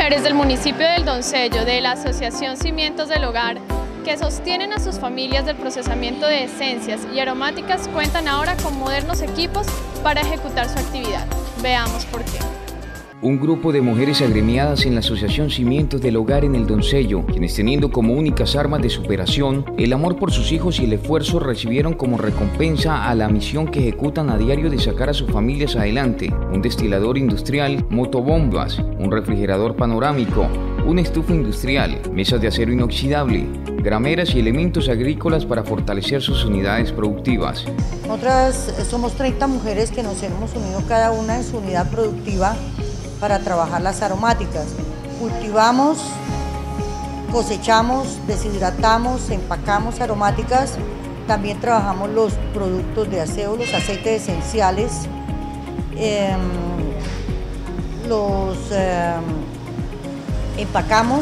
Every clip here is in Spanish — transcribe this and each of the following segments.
mujeres del municipio del Doncello, de la Asociación Cimientos del Hogar, que sostienen a sus familias del procesamiento de esencias y aromáticas, cuentan ahora con modernos equipos para ejecutar su actividad. Veamos por qué. Un grupo de mujeres agremiadas en la Asociación Cimientos del Hogar en el Doncello, quienes teniendo como únicas armas de superación el amor por sus hijos y el esfuerzo, recibieron como recompensa a la misión que ejecutan a diario de sacar a sus familias adelante: un destilador industrial, motobombas, un refrigerador panorámico, una estufa industrial, mesas de acero inoxidable, grameras y elementos agrícolas para fortalecer sus unidades productivas. Nosotras somos 30 mujeres que nos hemos unido cada una en su unidad productiva para trabajar las aromáticas. Cultivamos, cosechamos, deshidratamos, empacamos aromáticas. También trabajamos los productos de aseo, los aceites esenciales, los empacamos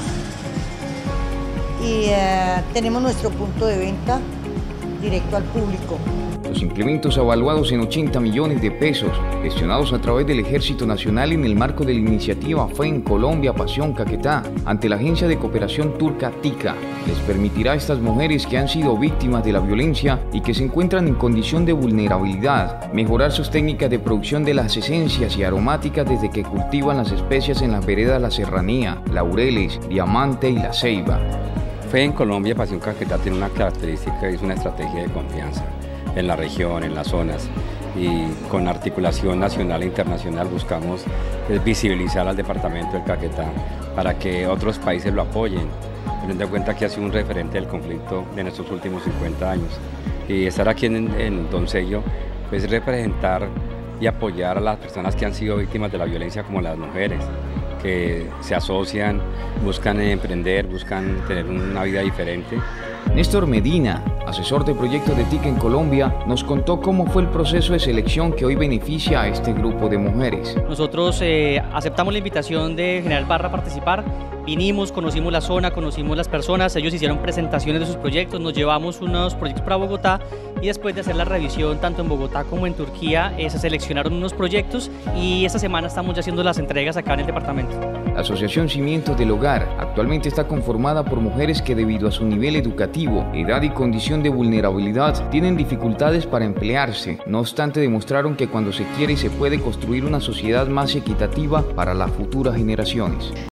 y tenemos nuestro punto de venta directo al público. Los implementos avaluados en 80 millones de pesos, gestionados a través del Ejército Nacional en el marco de la iniciativa FEN Colombia Pasión Caquetá, ante la Agencia de Cooperación Turca TICA, les permitirá a estas mujeres que han sido víctimas de la violencia y que se encuentran en condición de vulnerabilidad, mejorar sus técnicas de producción de las esencias y aromáticas desde que cultivan las especias en las veredas La Serranía, Laureles, Diamante y La Ceiba. FEN Colombia Pasión Caquetá tiene una característica y es una estrategia de confianza en la región, en las zonas, y con articulación nacional e internacional buscamos visibilizar al departamento del Caquetá para que otros países lo apoyen, teniendo en cuenta que ha sido un referente del conflicto de nuestros últimos 50 años. Y estar aquí en Doncello pues representar y apoyar a las personas que han sido víctimas de la violencia, como las mujeres, que se asocian, buscan emprender, buscan tener una vida diferente. Néstor Medina, asesor de proyectos de TICA en Colombia, nos contó cómo fue el proceso de selección que hoy beneficia a este grupo de mujeres. Nosotros aceptamos la invitación de General Barra a participar, vinimos, conocimos la zona, conocimos las personas, ellos hicieron presentaciones de sus proyectos, nos llevamos unos proyectos para Bogotá y después de hacer la revisión tanto en Bogotá como en Turquía, se seleccionaron unos proyectos y esta semana estamos ya haciendo las entregas acá en el departamento. La Asociación Cimientos del Hogar actualmente está conformada por mujeres que, debido a su nivel educativo, edad y condición de vulnerabilidad, tienen dificultades para emplearse. No obstante, demostraron que cuando se quiere se puede construir una sociedad más equitativa para las futuras generaciones.